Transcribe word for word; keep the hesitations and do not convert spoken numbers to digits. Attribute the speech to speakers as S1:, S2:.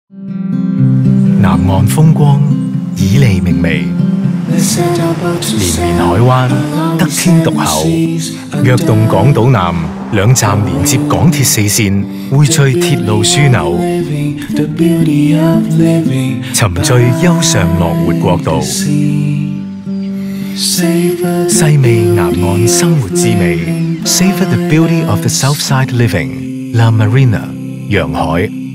S1: 南岸風光，旖旎明媚，連綿海灣，得天獨厚。躍動港島南，兩站連接港鐵四線，匯聚鐵路樞紐，沉醉優尚樂活國度，細味南岸生活滋味 ，Savor the beauty of the Southside living。La Marina，陽海。